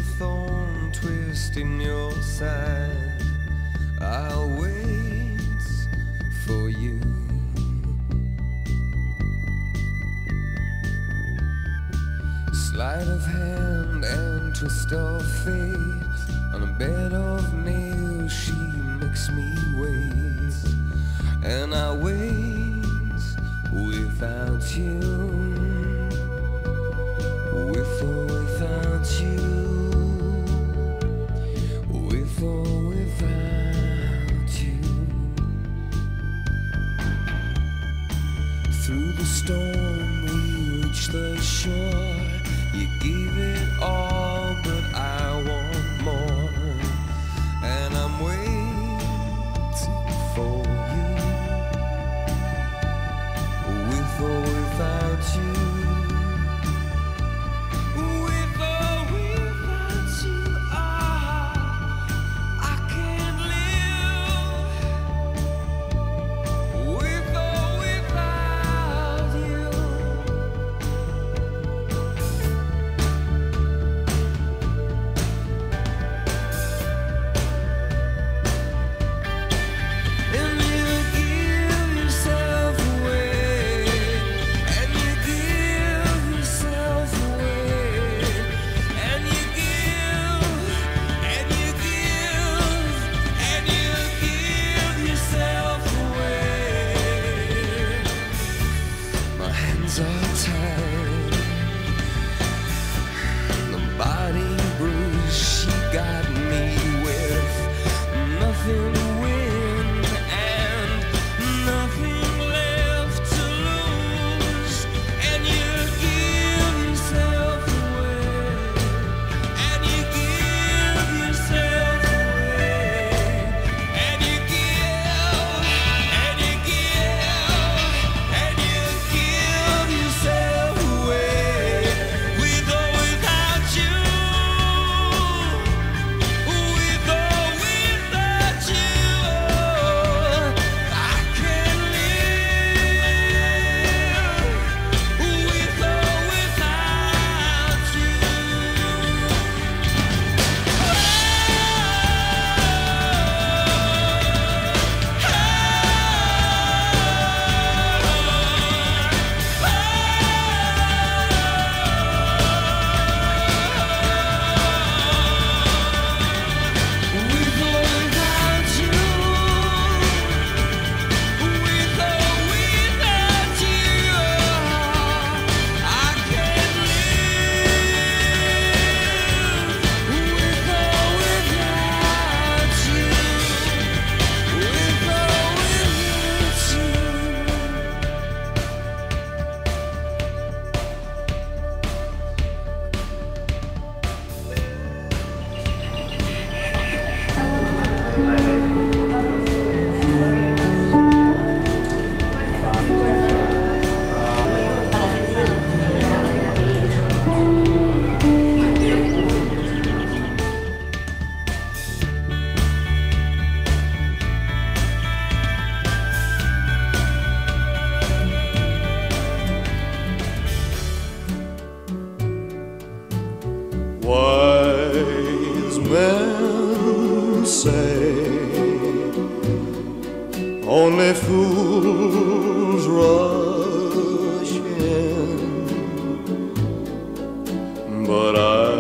thorn twist in your side. I'll wait for you. Sleight of hand and twist of fate. On a bed of nails she makes me wait. And I wait without you. With or without you. With or without you. Through the storm we reach the shore. You gave it all, but I want more. And I'm waiting for you. With or without you. With or without you, I can't live. With or without you. And you give yourself away. And you give yourself away. And you give, and you give, and you give yourself away. My hands are tied. The body bruised, she got me with nothing to win and nothing left to lose. And you give yourself away. And you give yourself away. And you give, and you give, and you give yourself away. With or without you. With or without you. I can't live. With or without you. With or without you. With or without you. I can't live. With or without you. With or without you. Wise men say only fools rush in, but I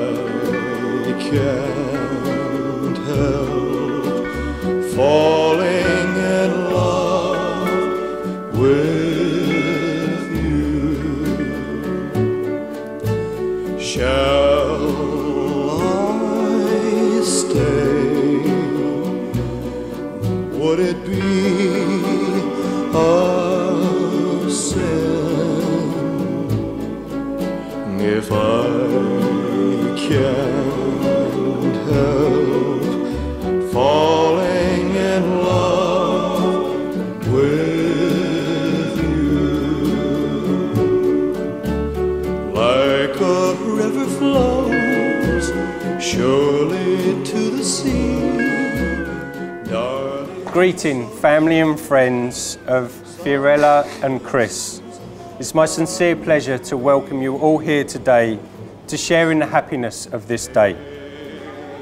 can't help falling in love with you. Shall I stay? Would it be a sin if I can't help falling in love with you? Like a river flows surely to the sea. Darling. Greeting family and friends of Fiorella and Chris. It's my sincere pleasure to welcome you all here today to share in the happiness of this day.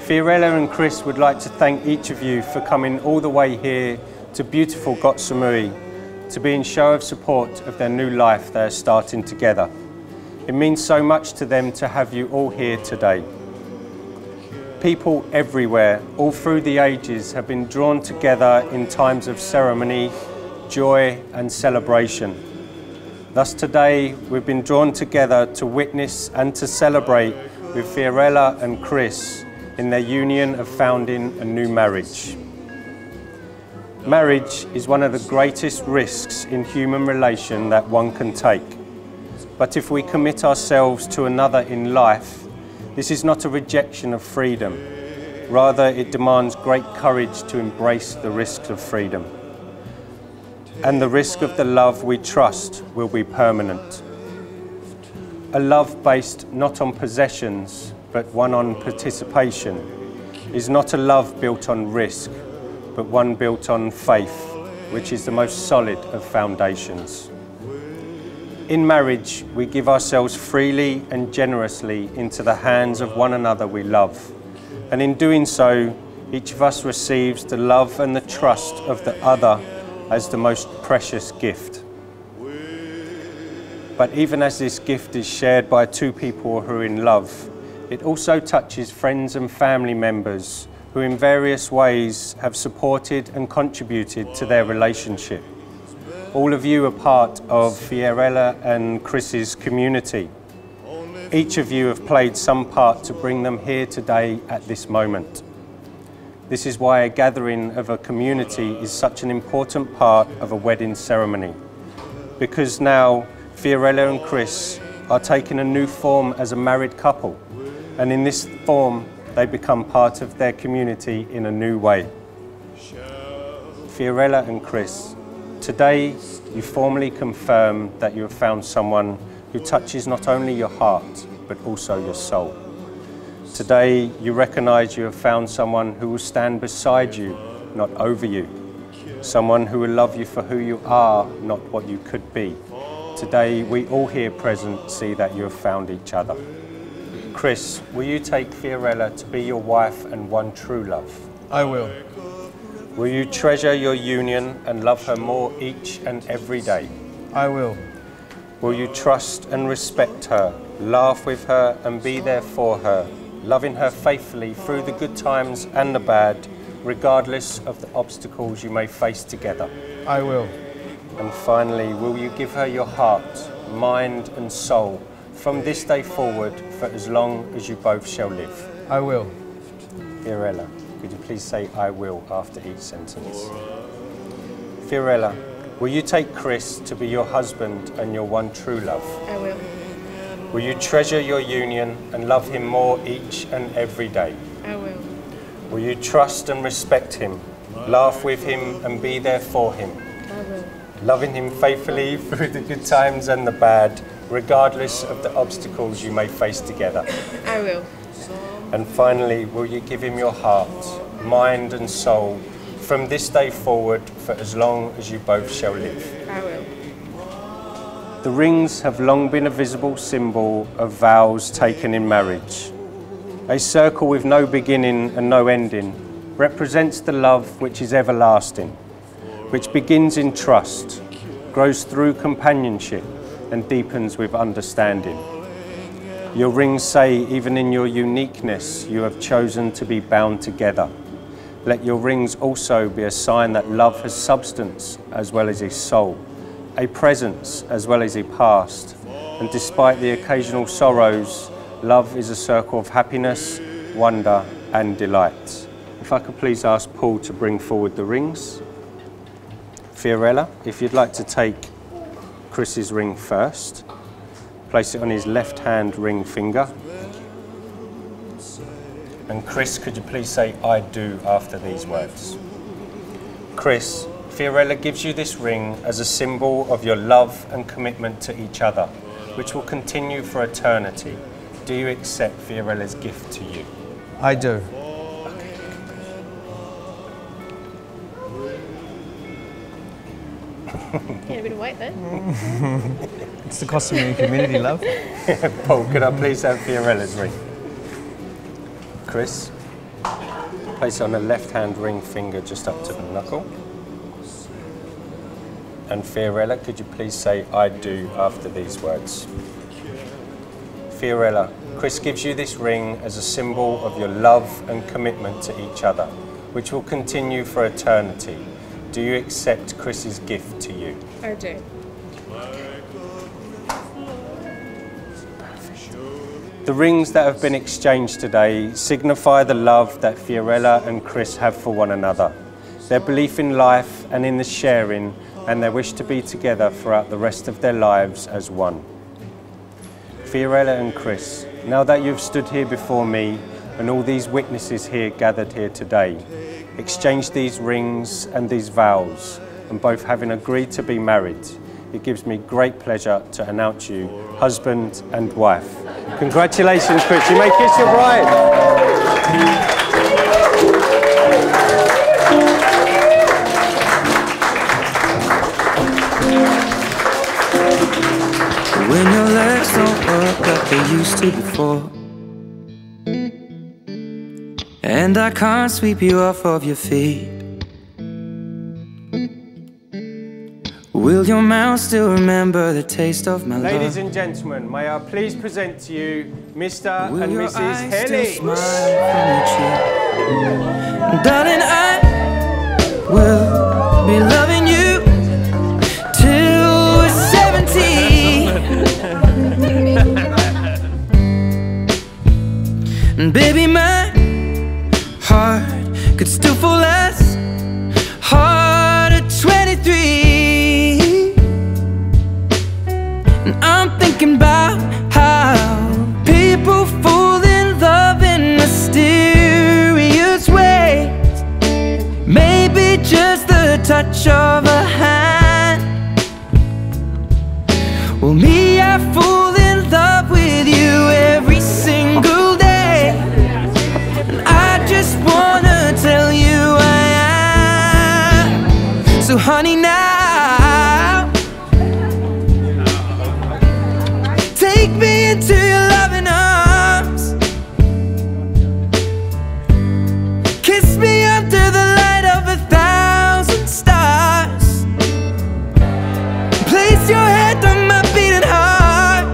Fiorella and Chris would like to thank each of you for coming all the way here to beautiful Koh Samui to be in show of support of their new life they are starting together. It means so much to them to have you all here today. People everywhere, all through the ages, have been drawn together in times of ceremony, joy and celebration. Thus today we've been drawn together to witness and to celebrate with Fiorella and Chris in their union of founding a new marriage. Marriage is one of the greatest risks in human relation that one can take. But if we commit ourselves to another in life, this is not a rejection of freedom. Rather, it demands great courage to embrace the risks of freedom. And the risk of the love we trust will be permanent. A love based not on possessions, but one on participation, is not a love built on risk, but one built on faith, which is the most solid of foundations. In marriage, we give ourselves freely and generously into the hands of one another we love. And in doing so, each of us receives the love and the trust of the other as the most precious gift. But even as this gift is shared by two people who are in love, it also touches friends and family members who in various ways have supported and contributed to their relationship. All of you are part of Fiorella and Chris's community. Each of you have played some part to bring them here today at this moment. This is why a gathering of a community is such an important part of a wedding ceremony. Because now Fiorella and Chris are taking a new form as a married couple, and in this form they become part of their community in a new way. Fiorella and Chris, today you formally confirm that you have found someone who touches not only your heart, but also your soul. Today you recognise you have found someone who will stand beside you, not over you. Someone who will love you for who you are, not what you could be. Today we all here present see that you have found each other. Chris, will you take Fiorella to be your wife and one true love? I will. Will you treasure your union and love her more each and every day? I will. Will you trust and respect her, laugh with her and be there for her, loving her faithfully through the good times and the bad, regardless of the obstacles you may face together? I will. And finally, will you give her your heart, mind and soul from this day forward for as long as you both shall live? I will. Fiorella, could you please say I will after each sentence? Fiorella, will you take Chris to be your husband and your one true love? I will. Will you treasure your union and love him more each and every day? I will. Will you trust and respect him, laugh with him and be there for him? I will. Loving him faithfully through the good times and the bad, regardless of the obstacles you may face together? I will. And finally, will you give him your heart, mind and soul from this day forward for as long as you both shall live? I will. The rings have long been a visible symbol of vows taken in marriage. A circle with no beginning and no ending represents the love which is everlasting, which begins in trust, grows through companionship and deepens with understanding. Your rings say, even in your uniqueness, you have chosen to be bound together. Let your rings also be a sign that love has substance as well as a soul, a presence as well as a past. And despite the occasional sorrows, love is a circle of happiness, wonder and delight. If I could please ask Paul to bring forward the rings. Fiorella, if you'd like to take Chris's ring first. Place it on his left-hand ring finger. And Chris, could you please say, I do, after these words? Chris, Fiorella gives you this ring as a symbol of your love and commitment to each other, which will continue for eternity. Do you accept Fiorella's gift to you? I do. Getting a bit of weight there. It's the Koh Samui community, love. Paul, could I please have Fiorella's ring? Chris, Place it on the left-hand ring finger just up to the knuckle. And Fiorella, could you please say "I do" after these words? Fiorella, Chris gives you this ring as a symbol of your love and commitment to each other, which will continue for eternity. Do you accept Chris's gift to you? I do. The rings that have been exchanged today signify the love that Fiorella and Chris have for one another, their belief in life and in the sharing, and their wish to be together throughout the rest of their lives as one. Fiorella and Chris, now that you've stood here before me and all these witnesses here gathered here today, exchanged these rings and these vows, and both having agreed to be married, it gives me great pleasure to announce you husband and wife. Congratulations, Chris. You may kiss your bride. When your legs don't work like they used to before, and I can't sweep you off of your feet, will your mouth still remember the taste of my love? Ladies and gentlemen, may I please present to you Mr. Will and your Mrs. eyes still Helly. smile from your cheek? Darling, I will be loving you till we're 70. And baby, my heart could still fall less hard at 23. And I'm thinking about how people fall in love in mysterious ways. Maybe just the touch of a hand. Well, me, I fall in love with you every single day. And I just wanna tell you I am. So honey, now take me into your loving arms. Kiss me under the light of 1,000 stars. Place your head on my beating heart.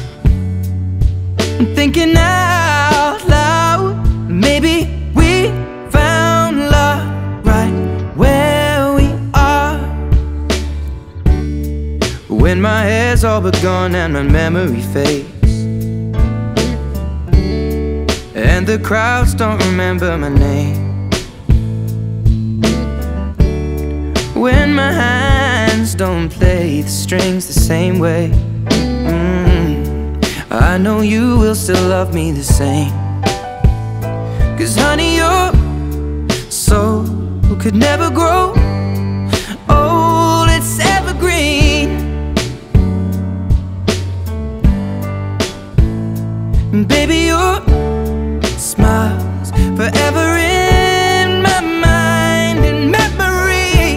I'm thinking out loud, maybe we found love right where we are. When my hair's all but gone and my memory fades, and the crowds don't remember my name, when my hands don't play the strings the same way, I know you will still love me the same. 'Cause honey, your soul could never grow old, it's evergreen. And baby, your smile's forever in my mind and memory.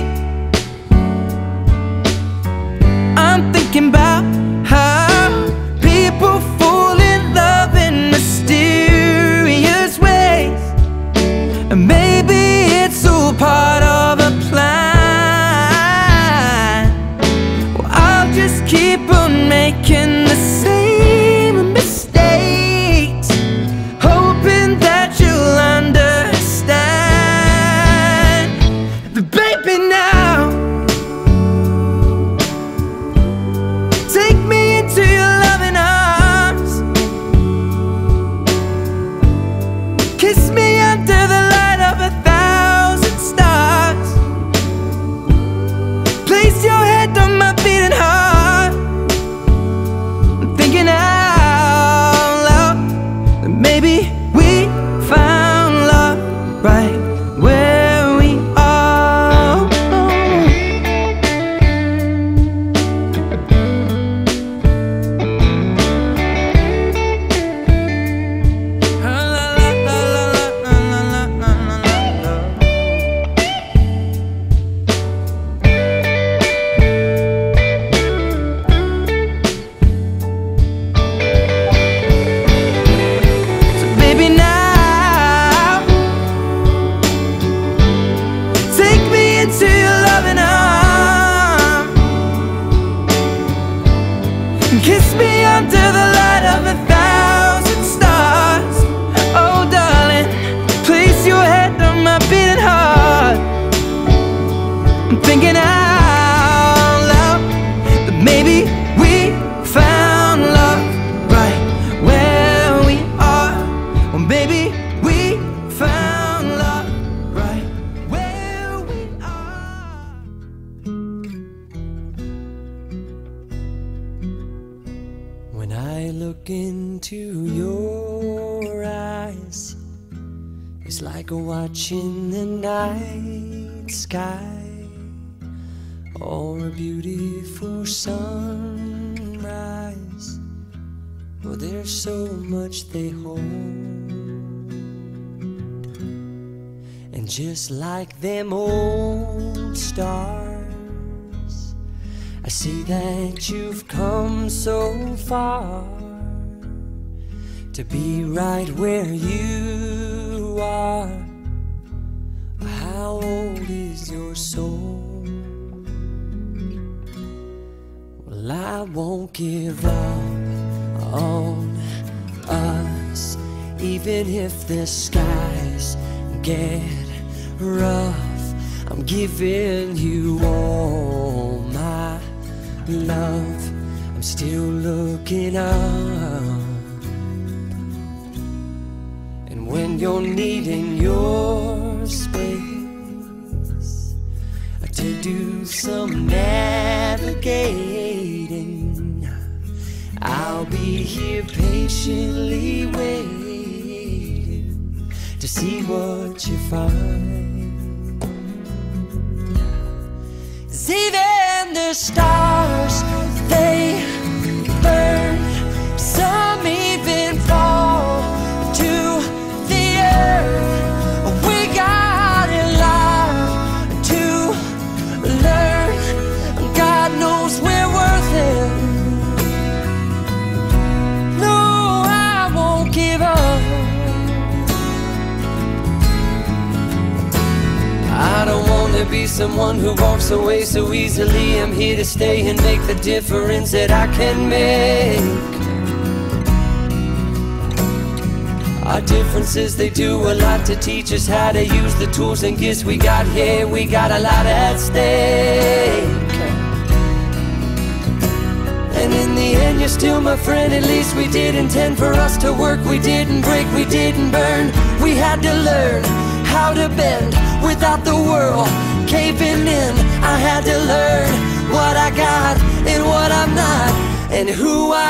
I'm thinking about how people fall in love in mysterious ways. And maybe it's all part of a plan. Well, I'll just keep on making the same mistakes, hoping that you'll understand. But baby, now take me into your loving arms. Kiss me under the light of 1,000 stars. Place your head on my beating heart. I'm thinking out loud that maybe we found love right where we are. La, la, la, la, la, your eyes is like watching the night sky or a beautiful sunrise. Oh, there's so much they hold, and just like them old stars, I see that you've come so far to be right where you are. How old is your soul? Well, I won't give up on us, even if the skies get rough. I'm giving you all my love. I'm still looking up, and when you're needing your space to do some navigating, I'll be here patiently waiting to see what you find. 'Cause even the stars, they burn, some even fall to the earth. We got a lot to learn. God knows we're worth it. I don't want to be someone who walks away so easily. I'm here to stay and make the difference that I can make. Our differences, they do a lot to teach us how to use the tools and gifts we got here. We got a lot at stake, and in the end you're still my friend. At least we did intend for us to work. We didn't break, we didn't burn. We had to learn how to bend without the world caving in. I had to learn what I got and what I'm not, and who I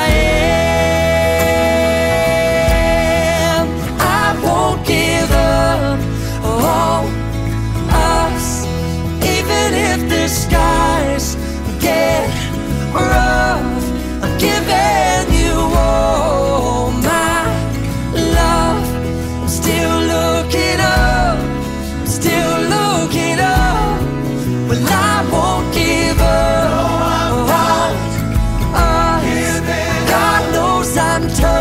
am. I won't give up on us, even if the skies get rough. I'm giving you all my love. I'm still looking up, still looking up. Well, I won't give up on us. God knows I'm tough.